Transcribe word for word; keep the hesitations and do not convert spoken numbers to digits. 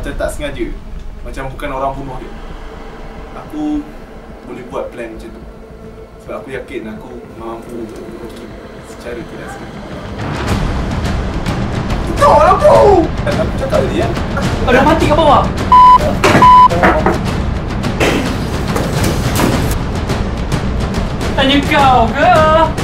macam tak sengaja, macam bukan orang bunuh dia, aku boleh buat plan macam tu. Sebab aku yakin aku mampu untuk bunuh Kim secara tidak sengaja. Tolong aku! Aku cakap tadi kan? Ada mati kat bawah. Tanya kau ke?